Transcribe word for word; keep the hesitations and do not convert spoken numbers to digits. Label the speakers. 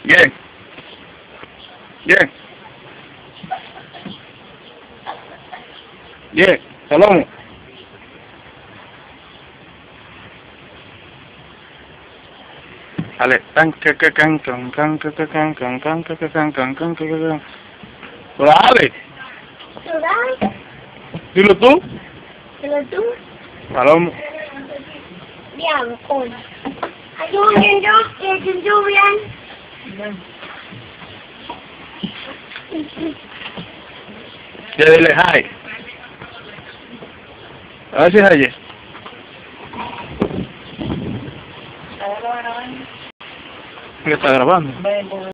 Speaker 1: Bien. Bien. Bien. Salón. Dale. Can, can, can, can, can, can, can, can, can, can, can, can, can, can. Dale.
Speaker 2: ¿Verdad?
Speaker 1: Dilo tú.
Speaker 2: ¿Pero tú?
Speaker 1: Salón.
Speaker 2: Bien, con. Ayúdenme, que te lluvia.
Speaker 1: Ya dile hi. A ver si es ayer. ¿Qué está grabando?